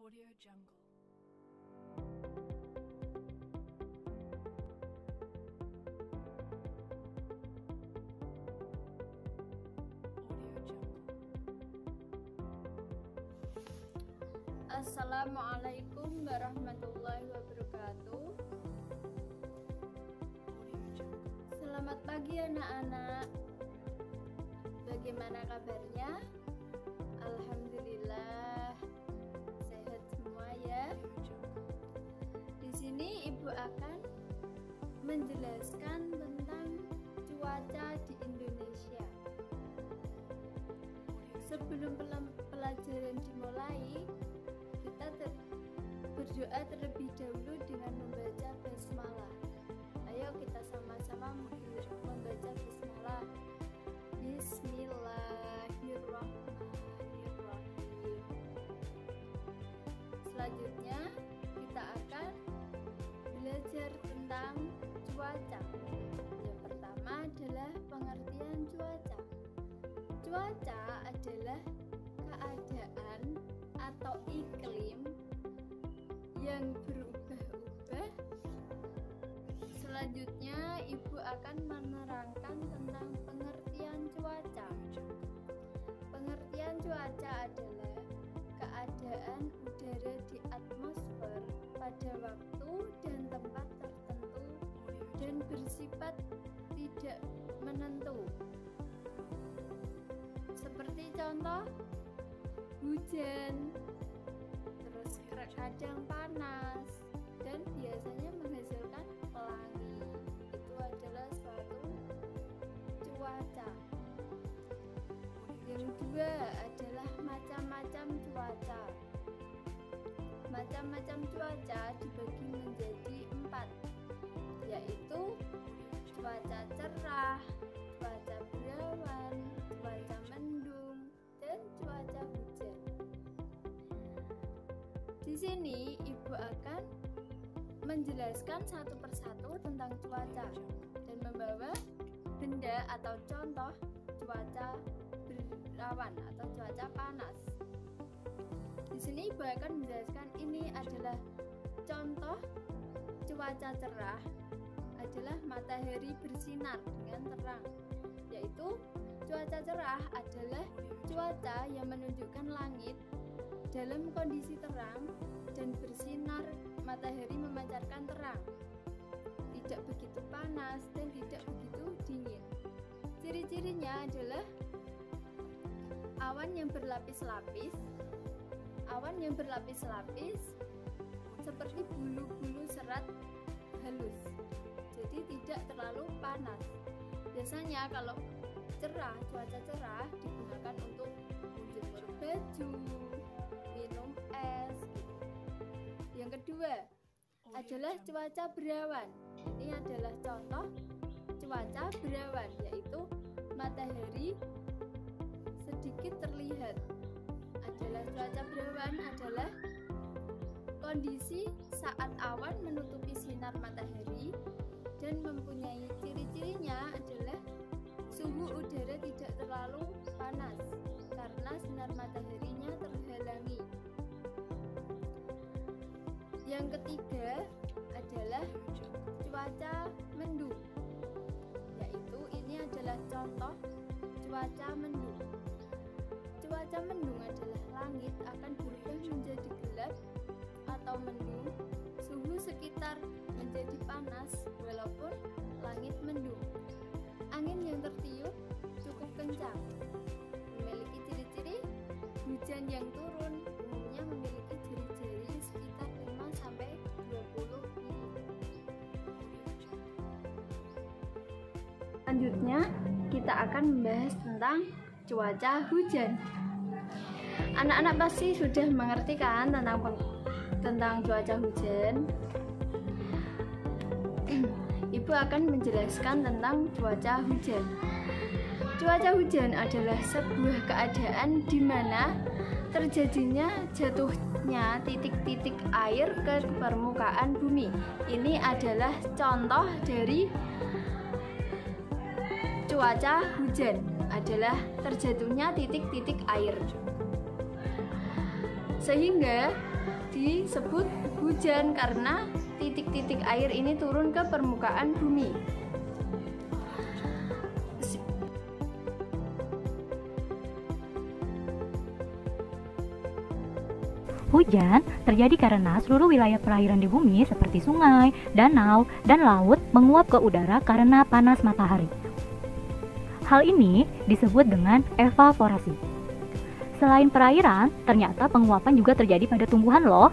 Audio Jungle. Audio Jungle. Assalamualaikum warahmatullahi wabarakatuh. Audio Jungle. Selamat pagi anak-anak. Bagaimana kabarnya? Alhamdulillah sehat semua ya. Audio Jungle. Di sini Ibu akan menjelaskan tentang cuaca di Indonesia. Sebelum pelajaran dimulai, kita berdoa terlebih dahulu dengan membaca basmalah. Ayo kita sama-sama membaca basmalah. Bismillahirrahmanirrahim. Selanjutnya kita akan belajar tentang cuaca. Yang pertama adalah pengertian cuaca. Cuaca adalah keadaan atau iklim yang berubah-ubah. Selanjutnya Ibu akan menerangkan tentang pengertian cuaca. Pengertian cuaca adalah keadaan udara di atmosfer pada waktu dan tempat tertentu dan bersifat tidak menentu. Seperti contoh hujan, terus kadang panas, dan biasanya menghasilkan pelangi. Itu adalah suatu cuaca. Yang kedua adalah macam-macam cuaca. Macam-macam cuaca dibagi menjadi 4, yaitu cuaca cerah, cuaca berawan, cuaca mendung, dan cuaca hujan. Di sini Ibu akan menjelaskan satu persatu tentang cuaca dan membawa benda atau contoh cuaca berawan atau cuaca panas. Di sini Ibu akan menjelaskan ini adalah contoh cuaca cerah adalah matahari bersinar dengan terang, yaitu cuaca cerah adalah cuaca yang menunjukkan langit dalam kondisi terang dan bersinar. Matahari memancarkan terang, tidak begitu panas dan tidak begitu dingin. Ciri-cirinya adalah awan yang berlapis-lapis. Awan yang berlapis-lapis seperti bulu-bulu serat halus, jadi tidak terlalu panas. Biasanya kalau cerah, cuaca cerah digunakan untuk menjemur baju, minum es. Yang kedua adalah cuaca berawan. Ini adalah contoh cuaca berawan, yaitu matahari sedikit terlihat. Cuaca berawan adalah kondisi saat awan menutupi sinar matahari dan mempunyai ciri-cirinya adalah suhu udara tidak terlalu panas karena sinar mataharinya terhalangi. Yang ketiga adalah cuaca mendung, yaitu ini adalah contoh cuaca mendung. Cuaca mendung adalah langit akan berubah menjadi gelap atau mendung, suhu sekitar menjadi panas walaupun langit mendung. Angin yang tertiup cukup kencang. Memiliki ciri-ciri hujan yang turun umumnya memiliki jari-jari sekitar 5-20 mm. Selanjutnya kita akan membahas tentang cuaca hujan. Anak-anak pasti sudah mengerti kan tentang cuaca hujan. Ibu akan menjelaskan tentang cuaca hujan. Cuaca hujan adalah sebuah keadaan di mana terjadinya jatuhnya titik-titik air ke permukaan bumi. Ini adalah contoh dari cuaca hujan, adalah terjatuhnya titik-titik air. sehingga disebut hujan karena titik-titik air ini turun ke permukaan bumi. Hujan terjadi karena seluruh wilayah perairan di bumi seperti sungai, danau, dan laut menguap ke udara karena panas matahari. Hal ini disebut dengan evaporasi. Selain perairan, ternyata penguapan juga terjadi pada tumbuhan loh.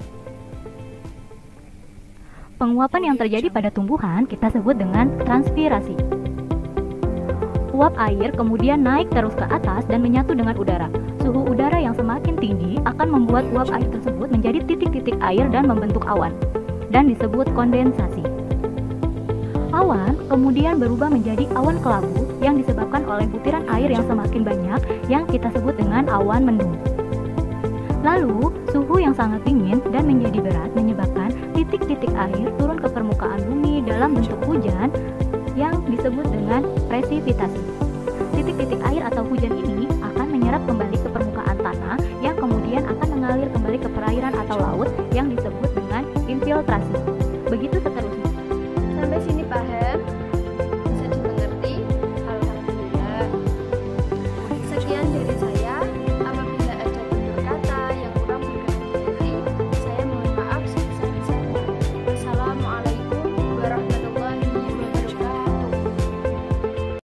Penguapan yang terjadi pada tumbuhan kita sebut dengan transpirasi. Uap air kemudian naik terus ke atas dan menyatu dengan udara. Suhu udara yang semakin tinggi akan membuat uap air tersebut menjadi titik-titik air dan membentuk awan, dan disebut kondensasi. Awan kemudian berubah menjadi awan kelabu yang disebabkan oleh butiran air yang semakin banyak yang kita sebut dengan awan mendung. Lalu, suhu yang sangat dingin dan menjadi berat menyebabkan titik-titik air turun ke permukaan bumi dalam bentuk hujan yang disebut dengan presipitasi. Titik-titik air atau hujan ini akan menyerap kembali ke permukaan tanah yang kemudian akan mengalir kembali ke perairan atau laut yang disebut dengan infiltrasi. Begitu